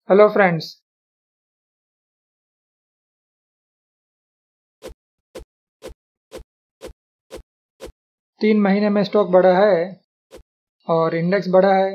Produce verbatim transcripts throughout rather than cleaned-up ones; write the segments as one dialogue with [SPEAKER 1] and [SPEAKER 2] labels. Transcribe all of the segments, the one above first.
[SPEAKER 1] Hello friends. तीन महीने में स्टॉक बढ़ा है और इंडेक्स बढ़ा है।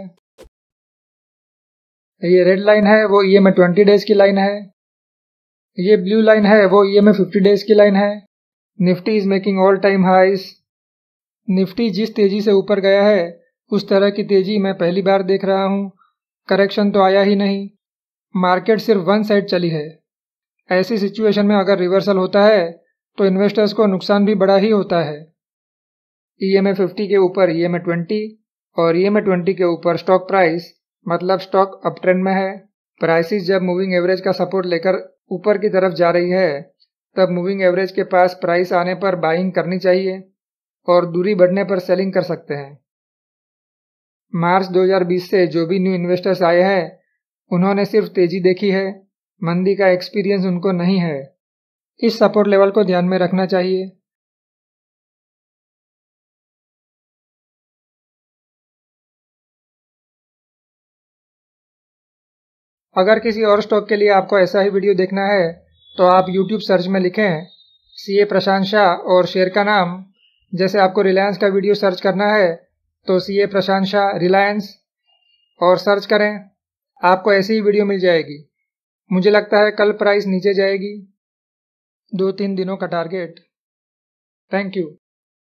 [SPEAKER 1] ये रेड लाइन है वो E M A twenty days की लाइन है। ये ब्लू लाइन है वो E M A fifty days की लाइन है। Nifty is making all time highs. Nifty जिस तेजी से ऊपर गया है उस तरह की तेजी मैं पहली बार देख रहा हूँ। करेक्शन तो आया ही नहीं, मार्केट सिर्फ वन साइड चली है। ऐसी सिचुएशन में अगर रिवर्सल होता है तो इन्वेस्टर्स को नुकसान भी बड़ा ही होता है। ई एम ए फिफ्टी के ऊपर ई एम ए ट्वेंटी और ई एम ए ट्वेंटी के ऊपर स्टॉक प्राइस, मतलब स्टॉक अप ट्रेंड में है। प्राइसेस जब मूविंग एवरेज का सपोर्ट लेकर ऊपर की तरफ जा रही है तब मूविंग एवरेज के पास प्राइस आने पर बाइंग करनी चाहिए और दूरी बढ़ने पर सेलिंग कर सकते हैं। मार्च दो हज़ार बीस से जो भी न्यू इन्वेस्टर्स आए हैं उन्होंने सिर्फ तेजी देखी है, मंदी का एक्सपीरियंस उनको नहीं है। इस सपोर्ट लेवल को ध्यान में रखना चाहिए। अगर किसी और स्टॉक के लिए आपको ऐसा ही वीडियो देखना है तो आप यूट्यूब सर्च में लिखें सी ए प्रशांत शाह और शेयर का नाम। जैसे आपको रिलायंस का वीडियो सर्च करना है तो सी ए प्रशांत शाह रिलायंस और सर्च करें, आपको ऐसी ही वीडियो मिल जाएगी। मुझे लगता है कल प्राइस नीचे जाएगी। दो तीन दिनों का टारगेट। Thank you.